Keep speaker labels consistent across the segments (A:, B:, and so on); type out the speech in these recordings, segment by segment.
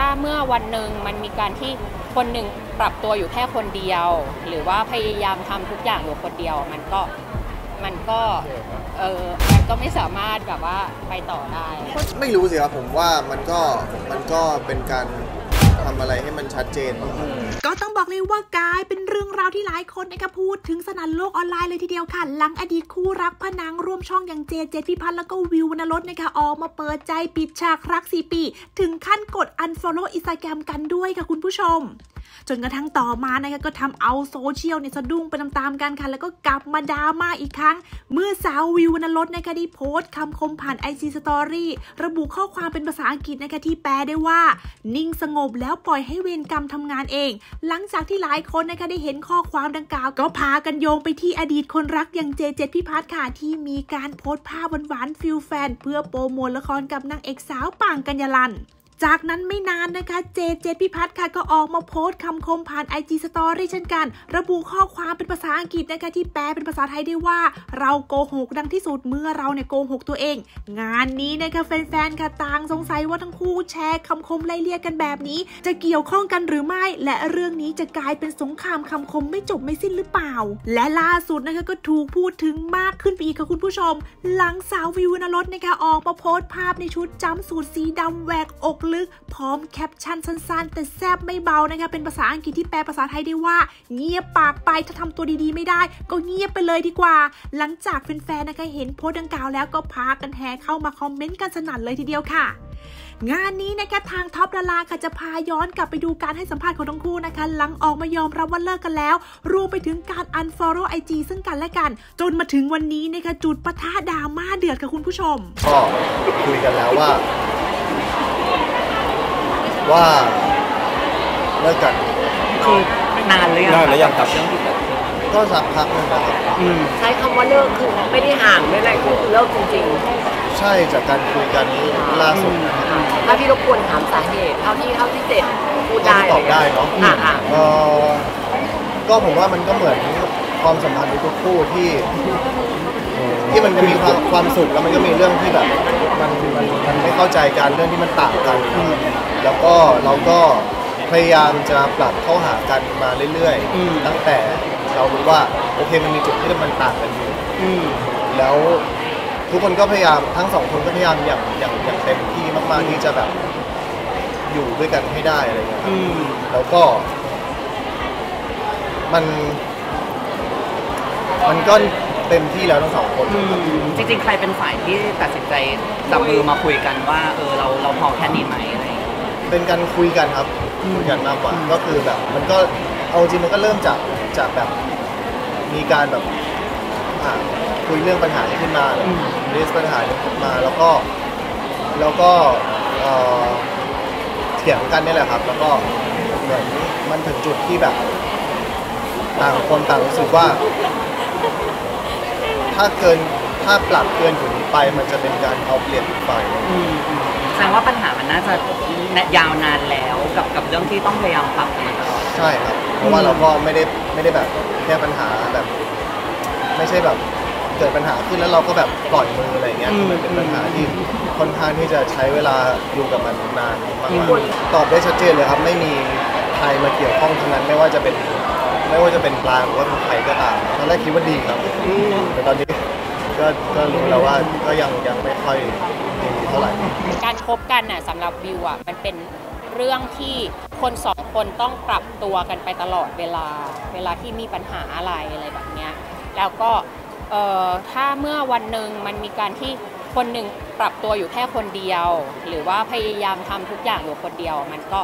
A: เมื่อวันหนึ่งมันมีการที่คนหนึ่งปรับตัวอยู่แค่คนเดียวหรือว่าพยายามทำทุกอย่างอยู่คนเดียวมันก็มันก็ไม่สามารถแบบว่าไปต่อได้
B: ไม่รู้สิครับผมว่ามันก็เป็นการทำอะไรให้มันชัดเจน
C: ก็ต้องบอกเลยว่ากลายเป็นเรื่องราวที่หลายคนนะคะพูดถึงสนั่นโลกออนไลน์เลยทีเดียวค่ะหลังอดีตคู่รักพนังร่วมช่องอย่างเจพิพัฒน์แล้วก็วิววรรณรสนะคะออกมาเปิดใจปิดฉากรัก4 ปีถึงขั้นกด unfollow Instagram กันด้วยค่ะคุณผู้ชมจนกระทั่งต่อมานะคะก็ทำเอาโซเชียลเนี่ยสะดุ้งไปตามๆกันค่ะแล้วก็กลับมาดราม่าอีกครั้งเมื่อสาววิววรรณรสนะคะได้โพสต์คำคมผ่าน IG Story ระบุข้อความเป็นภาษาอังกฤษนะคะที่แปลได้ว่านิ่งสงบแล้วปล่อยให้เวรกรรมทำงานเองหลังจากที่หลายคนนะคะได้เห็นข้อความดังกล่าวก็พากันโยงไปที่อดีตคนรักอย่างเจพิพัฒน์ค่ะที่มีการโพสต์ภาพหวานๆฟิลแฟนเพื่อโปรโมทละครกับนางเอกสาวป่างกัญญาลันจากนั้นไม่นานนะคะเจพิพัฒน์ค่ะก็ออกมาโพสต์คำคมผ่าน IG Story เช่นกันระบุข้อความเป็นภาษาอังกฤษนะคะที่แปลเป็นภาษาไทยได้ว่าเราโกหกดังที่สุดเมื่อเราเนี่ยโกหกตัวเองงานนี้นะคะแฟนๆค่ะต่างสงสัยว่าทั้งคู่แชร์คำคมไล่เลี่ยกันแบบนี้จะเกี่ยวข้องกันหรือไม่และเรื่องนี้จะกลายเป็นสงครามคำคมไม่จบไม่สิ้นหรือเปล่าและล่าสุดนะคะก็ถูกพูดถึงมากขึ้นไปอีกค่ะคุณผู้ชมหลังสาววิววรรณรสนะคะออกมาโพสต์ภาพในชุดจัมป์สูทสีดำแหวกอกลึกพร้อมแคปชั่นสั้นๆแต่แซ่บไม่เบานะคะเป็นภาษาอังกฤษที่แปลภาษาไทยได้ว่าเงียบปากไปถ้าทำตัวดีๆไม่ได้ก็เงียบไปเลยดีกว่าหลังจากแฟนๆนะคะเห็นโพสต์ดังกล่าวแล้วก็พากันแห่เข้ามาคอมเมนต์กันสนั่นเลยทีเดียวค่ะงานนี้นะคะทางท็อปดาราค่ะจะพาย้อนกลับไปดูการให้สัมภาษณ์ของทั้งคู่นะคะหลังออกมายอมรับว่าเลิกกันแล้วรวมไปถึงการ unfollow IG ซึ่งกันและกันจนมาถึงวันนี้นะคะจุดปะทะดราม่าเดือดค่ะคุณผู้ชม
B: ก็คุยกันแล้วว่าเลิกกัน
D: คือนานหรือยังกับเรื่องที่เกิดขึ้น
B: ก็สักพักนึงนะครับ
D: ใช้คำว่าเลิกคือไม่ได้ห่างไม่อะไรคือเลิกจริง
B: ๆใช่จากการคุยกันล่าสุด
D: ถ้าพี่รบกวนถามสาเหตุเท่าที่เจ็ดพูดได้
B: ตอบได้เนาะก็ผมว่ามันก็เหมือนความสัมพันธ์ทุกคู่ที่มันจะมีความสุขแล้วมันก็มีเรื่องที่แบบมันไม่เข้าใจกันเรื่องที่มันต่างกันแล้วก็เราก็พยายามจะปรับเข้าหากันมาเรื่อยๆตั้งแต่เรารู้ว่าโอเคมันมีจุดที่มันต่างกันอยู่แล้วทุกคนก็พยายามทั้งสองคนก็พยายามอย่างเต็มที่มากๆที่จะแบบอยู่ด้วยกันให้ได้อะไรเงี้ยแล้วก็มันก็เต็มที่แล้วทั้งสองคน
D: จริงๆใครเป็นฝ่ายที่ตัดสินใจจับมือมาคุยกันว่าเราพอแค่นี้ไหมอะไร
B: เป็นการคุยกันครับคุยกันมากกว่าก็คือแบบมันก็เอาจริงมันก็เริ่มจากแบบมีการแบบคุยเรื่องปัญหาขึ้นมาเรื่องปัญหาขึ้นมาแล้วก็เถียงกันนี่แหละครับแล้วก็เหมือนมันถึงจุดที่แบบต่างคนต่างรู้สึกว่าถ้าปรับเกินถึงนี้ไปมันจะเป็นการเอาเปรียบอีกฝ่าย
D: แสดงว่าปัญหามันน่าจะยาวนานแล้วกับเรื่องที่ต้องพยายามปรับกันตลอด
B: ใช่ครับเพราะว่าเราก็ไม่ได้แบบแค่ปัญหาแบบไม่ใช่แบบเกิดปัญหาขึ้นแล้วเราก็แบบปล่อยมืออะไรเงี้ยมันเป็นปัญหาที่ค่อนข้างที่จะใช้เวลาอยู่กับมันนานมากๆตอบได้ชัดเจนเลยครับไม่มีใครมาเกี่ยวข้องทั้งนั้นไม่ว่าจะเป็นปลาหรือว่าใครก็ตามตอนแรกคิดว่าดีครับแต่ตอนนี้ก็รู้แล้วว่าก็ยังไม่ค่อยดีเท่าไหร่
A: การคบกันน่ะสำหรับวิวอ่ะมันเป็นเรื่องที่คนสองคนต้องปรับตัวกันไปตลอดเวลาที่มีปัญหาอะไรแบบเนี้ยแล้วก็ถ้าเมื่อวันหนึ่งมันมีการที่คนหนึ่งปรับตัวอยู่แค่คนเดียวหรือว่าพยายามทำทุกอย่างอยู่คนเดียวมันก็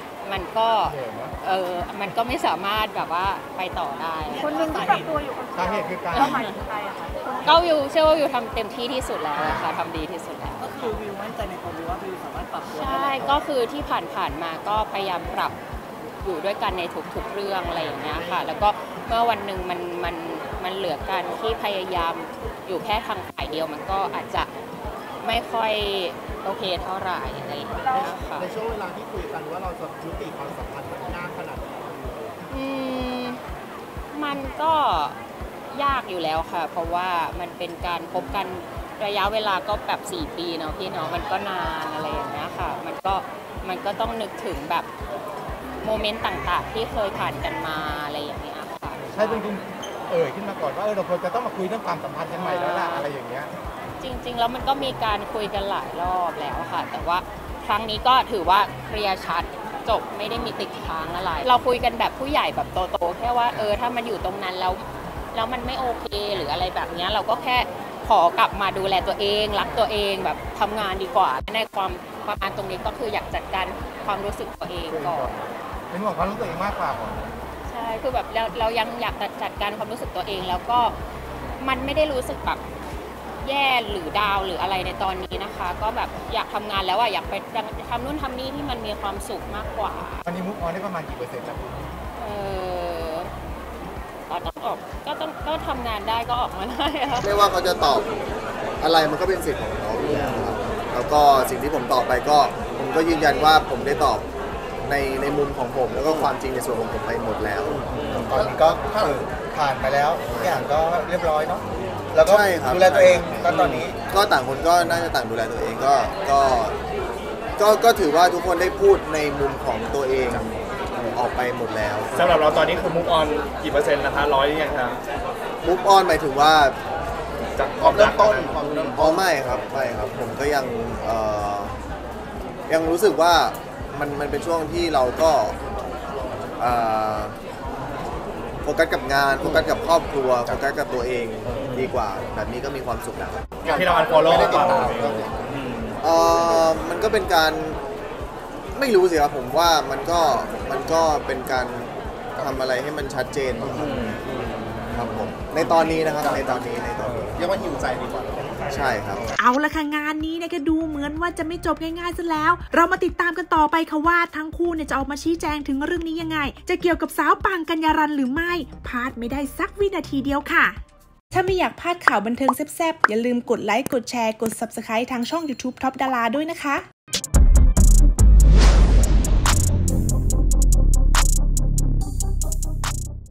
A: ไม่สามารถแบบว่าไปต่อได้
E: คนหนึ่งที่ปรับตัวอยู่
B: สาเหตุคือการ
E: หมายถึงใครอะคะ
A: ก็วิวเชื่อว่าวิวทำเต็มที่ที่สุดแล้วค่ะทำดีที่สุดแล้ว
E: ก็คือวิวมั่นใจในตัววิวว่าวิวสามารถปรับตัว
A: ได้ใช่ก็คือที่ผ่านมาก็พยายามปรับอยู่ด้วยกันในทุกๆเรื่องอะไรอย่างเงี้ยค่ะแล้วก็เมื่อวันหนึ่งมันเหลือกันที่พยายามอยู่แค่ทางฝ่ายเดียวมันก็อาจจะไม่ค่อยโอเคเท่าไหร่อะไรอย่างเงี้ยค่ะ
B: ในช่วงเวลาที่คุยกันว่าเราจะยุติความสัมพันธ์มันยากขนาดไหน
A: มันก็ยากอยู่แล้วค่ะเพราะว่ามันเป็นการพบกันระยะเวลาก็แบบ4 ปีเนาะพี่เนาะมันก็นานอะไรอย่างเงี้ยค่ะมันมันก็ต้องนึกถึงแบบโมเมนต์ต่างๆที่เคยผ่านกันมาอะไรอย่างเงี้ยค่ะ
F: ใช่เป็นคุณขึ้นมาก่อนว่าเราควรจะต้องมาคุยเรื่องความสัมพันธ์กันใหม่แล้วล่ะอะไรอย่างเงี้ย
A: จริงๆแล้วมันก็มีการคุยกันหลายรอบแล้วค่ะแต่ว่าครั้งนี้ก็ถือว่าเคลียร์ชัดจบไม่ได้มีติดค้างอะไรเราคุยกันแบบผู้ใหญ่แบบโตๆแค่ว่าถ้ามันอยู่ตรงนั้นแล้วมันไม่โอเคหรืออะไรแบบนี้เราก็แค่ขอกลับมาดูแลตัวเองรักตัวเองแบบทำงานดีกว่าในความประมาณตรงนี้ก็คืออยากจัดการความรู้สึกตัวเองก่อน
F: เป็นห่วงความรู้สึกตัวเองมากกว่า
A: ใช่คือแบบเรายังอยากจัดการความรู้สึกตัวเองแล้วก็มันไม่ได้รู้สึกแบบแย่หรือดาวหรืออะไรในตอนนี้นะคะก็แบบอยากทำงานแล้วอยากไปทำนู่นทำนี่ที่มันมีความสุขมากกว่า
F: ตอนนี้มุกออนได้ประมาณกี่เปอร์เซ็นต์แล้ว
A: ก็ทำงานได้ก็ออกมาได้ค่ะ
B: ไม่ว่าเขาจะตอบอะไรมันก็เป็นสิทธิ์ของเขาอยู่แล้วครับแล้วก็สิ่งที่ผมตอบไปก็ผมก็ยืนยันว่าผมได้ตอบในมุมของผมแล้วก็ความจริงในส่วนของผมไปหมดแล้ว
F: ตอนนี้ก็ผ่านไปแล้วทุกอย่างก็เรียบร้อยเนาะแล้วก็ดูแลตัวเองตอนนี้
B: ก็ต่างคนก็น่าจะต่างดูแลตัวเองก็ถือว่าทุกคนได้พูดในมุมของตัวเองออกไปหมดแล้ว
F: สำหรับเราตอนนี้คือมุกออนกี่เปอร์เซ็นต์นะคะ100หรือยังครับ
B: มุกออนหมายถึงว่า
F: จากความเริ่มต้น
B: ไม่ครับผมก็ยังรู้สึกว่ามันเป็นช่วงที่เราก็โฟกัสกับงานโฟกัสกับครอบครัวโฟกัสกับตัวเองดีกว่าแบบนี้ก็มีความสุขแล้ว
F: ที่เราอันฟอลโล่
B: มันก็เป็นการไม่รู้สิครับผมว่ามันก็เป็นการทำอะไรให้มันชัดเจนครับผมในตอนนี้นะครับในตอนนี้
F: เรียกว่าหิวใจดีกว่า
B: ใช่ครับ
C: เอาละค่ะงานนี้เนี่ยก็ดูเหมือนว่าจะไม่จบง่ายๆซะแล้วเรามาติดตามกันต่อไปค่ะว่าทั้งคู่เนี่ยจะออกมาชี้แจงถึงเรื่องนี้ยังไงจะเกี่ยวกับสาวปังกัญญารันหรือไม่พลาดไม่ได้สักวินาทีเดียวค่ะถ้าไม่อยากพลาดข่าวบันเทิงแซ่บๆอย่าลืมกดไลค์กดแชร์กด Subscribe ทางช่อง YouTube Top Dara ด้วยนะคะ